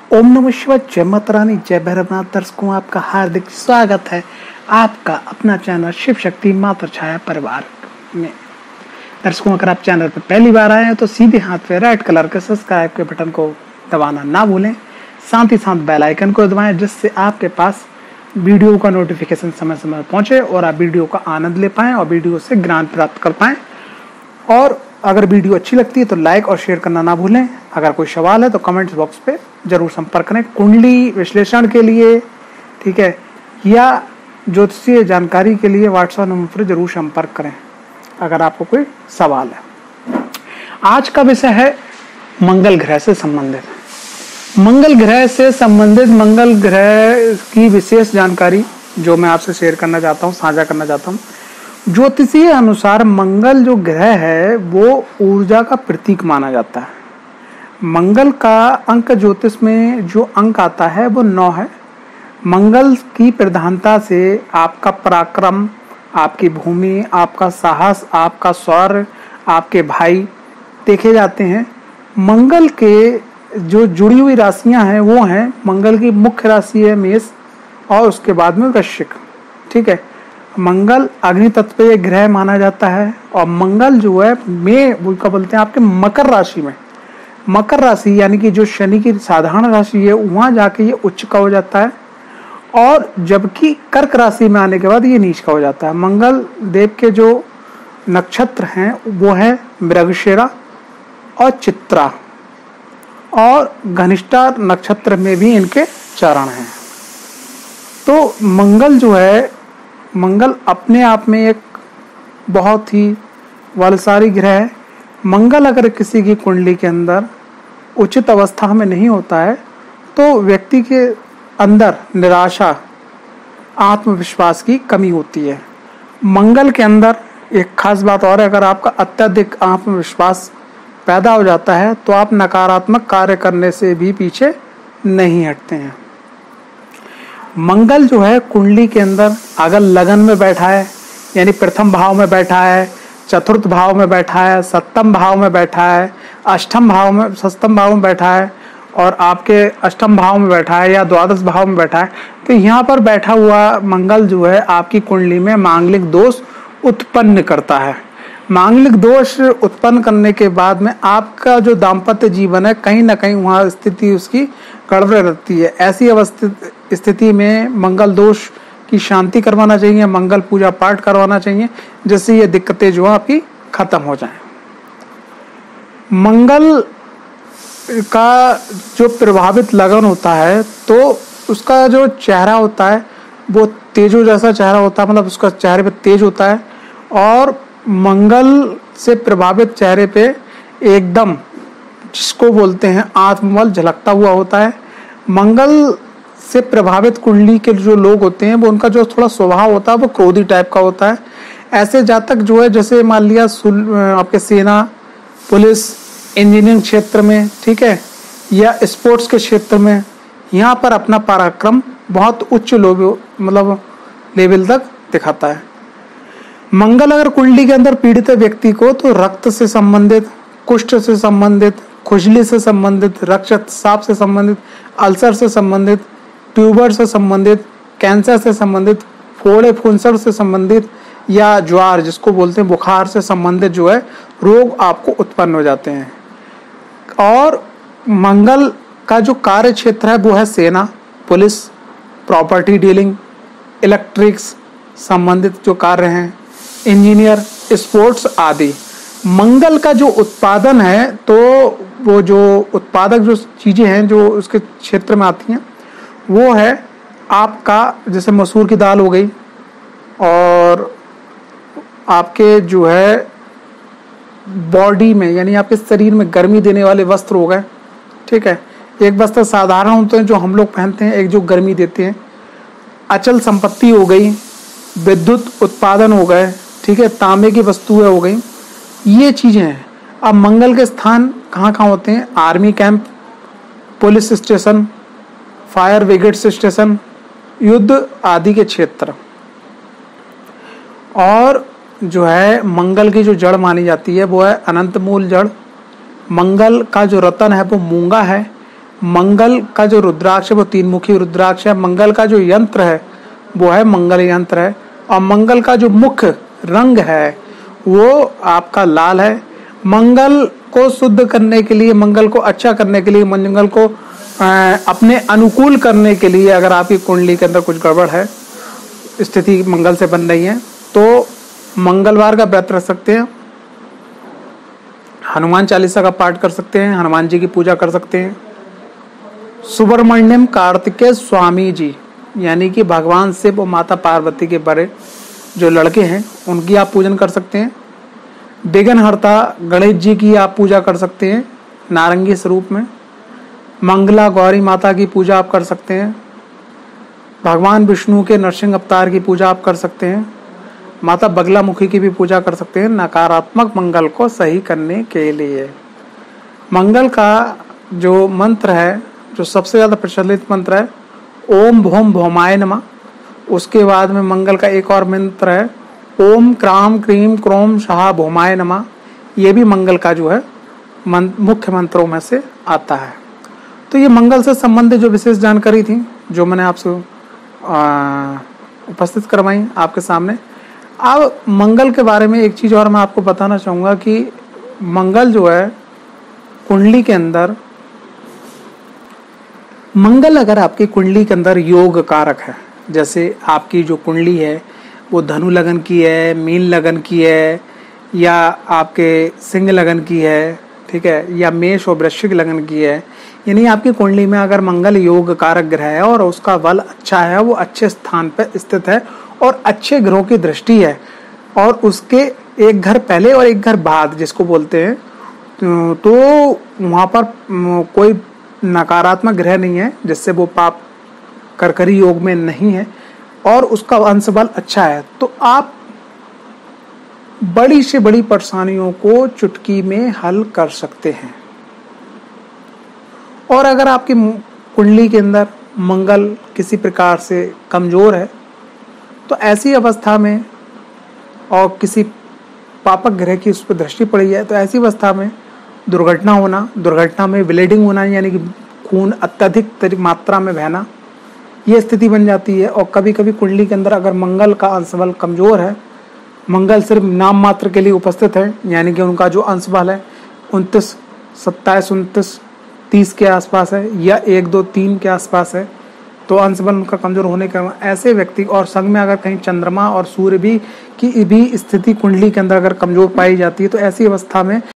ओम नमः शिवाय, जय माता रानी, जय भैरवनाथ। दर्शकों, आपका हार्दिक स्वागत है आपका अपना चैनल शिव शक्ति माता छाया परिवार में। दर्शकों, अगर आप चैनल पर पहली बार आए हैं तो सीधे हाथ पे रेड कलर के सब्सक्राइब के बटन को दबाना ना भूलें, साथ ही साथ बेल आइकन को दबाएं, जिससे आपके पास वीडियो का नोटिफिकेशन समय समय पहुंचे और आप वीडियो का आनंद ले पाएं और वीडियो से ज्ञान प्राप्त कर पाएं। और अगर वीडियो अच्छी लगती है तो लाइक और शेयर करना ना भूलें। अगर कोई सवाल है तो कमेंट्स बॉक्स पे जरूर संपर्क करें कुंडली विश्लेषण के लिए, ठीक है, या ज्योतिषीय जानकारी के लिए व्हाट्सएप नंबर पर जरूर संपर्क करें अगर आपको कोई सवाल है। आज का विषय है मंगल ग्रह से संबंधित। मंगल ग्रह से संबंधित मंगल ग्रह की विशेष जानकारी जो मैं आपसे शेयर करना चाहता हूँ, साझा करना चाहता हूँ। ज्योतिषीय अनुसार मंगल जो ग्रह है वो ऊर्जा का प्रतीक माना जाता है। मंगल का अंक ज्योतिष में जो अंक आता है वो 9 है। मंगल की प्रधानता से आपका पराक्रम, आपकी भूमि, आपका साहस, आपका शौर्य, आपके भाई देखे जाते हैं। मंगल के जो जुड़ी हुई राशियां हैं वो हैं, मंगल की मुख्य राशि है मेष और उसके बाद में वृश्चिक, ठीक है। मंगल अग्नि तत्व पे ग्रह माना जाता है और मंगल जो है वो क्या बोलते हैं आपके मकर राशि में, मकर राशि यानी कि जो शनि की साधारण राशि है वहां जाके ये उच्च का हो जाता है और जबकि कर्क राशि में आने के बाद ये नीच का हो जाता है। मंगल देव के जो नक्षत्र हैं वो है मृगशिरा और चित्रा और घनिष्ठा नक्षत्र में भी इनके चरण हैं। तो मंगल जो है, मंगल अपने आप में एक बहुत ही बलशाली ग्रह है। मंगल अगर किसी की कुंडली के अंदर उचित अवस्था में नहीं होता है तो व्यक्ति के अंदर निराशा, आत्मविश्वास की कमी होती है। मंगल के अंदर एक खास बात और है, अगर आपका अत्यधिक आत्मविश्वास पैदा हो जाता है तो आप नकारात्मक कार्य करने से भी पीछे नहीं हटते हैं। मंगल जो है कुंडली के अंदर अगर लगन में बैठा है यानी प्रथम भाव में बैठा है, चतुर्थ भाव में बैठा है, सप्तम भाव में बैठा है, अष्टम भाव में, सप्तम भाव में बैठा है और आपके अष्टम भाव में बैठा है या द्वादश भाव में बैठा है, तो यहाँ पर बैठा हुआ मंगल जो है आपकी कुंडली में मांगलिक दोष उत्पन्न करता है। मांगलिक दोष उत्पन्न करने के बाद में आपका जो दाम्पत्य जीवन है कहीं ना कहीं वहाँ स्थिति उसकी गड़बड़ रहती है। ऐसी स्थिति में मंगल दोष की शांति करवाना चाहिए, मंगल पूजा पाठ करवाना चाहिए, जिससे ये दिक्कतें जो आपकी खत्म हो जाएं। मंगल का जो प्रभावित लगन होता है तो उसका जो चेहरा होता है वो तेजो जैसा चेहरा होता है, मतलब उसका चेहरे पे तेज होता है और मंगल से प्रभावित चेहरे पे एकदम जिसको बोलते हैं आत्मबल झलकता हुआ होता है। मंगल से प्रभावित कुंडली के जो लोग होते हैं वो उनका जो थोड़ा स्वभाव होता है वो क्रोधी टाइप का होता है। ऐसे जातक जो है, जैसे मान लिया आपके सेना, पुलिस, इंजीनियरिंग क्षेत्र में, ठीक है, या स्पोर्ट्स के क्षेत्र में, यहाँ पर अपना पराक्रम बहुत उच्च मतलब लेवल तक दिखाता है। मंगल अगर कुंडली के अंदर पीड़ित है व्यक्ति को तो रक्त से संबंधित, कुष्ठ से संबंधित, खुजली से संबंधित, रक्तस्राव से संबंधित, अल्सर से संबंधित, ट्यूबर से संबंधित, कैंसर से संबंधित, फोड़े फुंसर से संबंधित या ज्वार जिसको बोलते हैं बुखार से संबंधित जो है रोग आपको उत्पन्न हो जाते हैं। और मंगल का जो कार्य क्षेत्र है वो है सेना, पुलिस, प्रॉपर्टी डीलिंग, इलेक्ट्रिक्स संबंधित जो कार्य हैं, इंजीनियर, स्पोर्ट्स आदि। मंगल का जो उत्पादन है तो वो जो उत्पादक जो चीजें हैं जो उसके क्षेत्र में आती हैं वो है आपका, जैसे मसूर की दाल हो गई और आपके जो है बॉडी में यानी आपके शरीर में गर्मी देने वाले वस्त्र हो गए, ठीक है। एक वस्त्र साधारण होते हैं जो हम लोग पहनते हैं, एक जो गर्मी देते हैं। अचल संपत्ति हो गई, विद्युत उत्पादन हो गए, ठीक है, तांबे की वस्तुएं हो गई, ये चीजें हैं। अब मंगल के स्थान कहाँ कहाँ होते हैं? Army camp, police station, fire brigade station, युद्ध आदि के क्षेत्र। और जो है मंगल की जो जड़ मानी जाती है वो है अनंत मूल जड़। मंगल का जो रतन है वो मूंगा है। मंगल का जो रुद्राक्ष है वो 3 मुखी रुद्राक्ष है। मंगल का जो यंत्र है वो है मंगल यंत्र है, और मंगल का जो मुख्य रंग है वो आपका लाल है। मंगल को शुद्ध करने के लिए, मंगल को अच्छा करने के लिए, मंगल को अपने अनुकूल करने के लिए, अगर आपकी कुंडली के अंदर कुछ गड़बड़ है, स्थिति मंगल से बन रही है, तो मंगलवार का व्रत रख सकते हैं, हनुमान चालीसा का पाठ कर सकते हैं, हनुमान जी की पूजा कर सकते हैं। सुब्रमण्यम कार्तिकेय स्वामी जी, यानी कि भगवान शिव और माता पार्वती के बड़े जो लड़के हैं उनकी आप पूजन कर सकते हैं। विघ्नहर्ता गणेश जी की आप पूजा कर सकते हैं नारंगी स्वरूप में। मंगला गौरी माता की पूजा आप कर सकते हैं। भगवान विष्णु के नरसिंह अवतार की पूजा आप कर सकते हैं। माता बगलामुखी की भी पूजा कर सकते हैं नकारात्मक मंगल को सही करने के लिए। मंगल का जो मंत्र है, जो सबसे ज़्यादा प्रचलित मंत्र है, ओम भौम भौमाय नमः। उसके बाद में मंगल का एक और मंत्र है, ओम क्राम क्रीम क्रोम शाह भौमाय नमः। ये भी मंगल का जो है मुख्य मंत्रों में से आता है। तो ये मंगल से संबंधित जो विशेष जानकारी थी जो मैंने आपसे उपस्थित करवाई आपके सामने। अब मंगल के बारे में एक चीज़ और मैं आपको बताना चाहूँगा कि मंगल जो है कुंडली के अंदर, मंगल अगर आपकी कुंडली के अंदर योग कारक है, जैसे आपकी जो कुंडली है वो धनु लगन की है, मीन लगन की है, या आपके सिंह लगन की है, ठीक है, या मेष और वृश्चिक लगन की है, यानी आपकी कुंडली में अगर मंगल योग कारक ग्रह है और उसका बल अच्छा है, वो अच्छे स्थान पर स्थित है और अच्छे ग्रहों की दृष्टि है, और उसके एक घर पहले और एक घर बाद जिसको बोलते हैं, तो वहाँ पर कोई नकारात्मक ग्रह नहीं है जिससे वो पाप करकरी योग में नहीं है, और उसका अंश बल अच्छा है, तो आप बड़ी से बड़ी परेशानियों को चुटकी में हल कर सकते हैं। और अगर आपकी कुंडली के अंदर मंगल किसी प्रकार से कमजोर है तो ऐसी अवस्था में, और किसी पापक ग्रह की उस पर दृष्टि पड़ी है, तो ऐसी अवस्था में दुर्घटना होना, दुर्घटना में ब्लीडिंग होना, यानी कि खून अत्यधिक मात्रा में बहना, ये स्थिति बन जाती है। और कभी कभी कुंडली के अंदर अगर मंगल का अंश बल कमजोर है, मंगल सिर्फ नाम मात्र के लिए उपस्थित है, यानी कि उनका जो अंश बल है 29, 27, 29, 30 के आसपास है, या 1, 2, 3 के आसपास है, तो अंश बल उनका कमजोर होने के कारण ऐसे व्यक्ति, और संग में अगर कहीं चंद्रमा और सूर्य भी की भी स्थिति कुंडली के अंदर अगर कमजोर पाई जाती है, तो ऐसी अवस्था में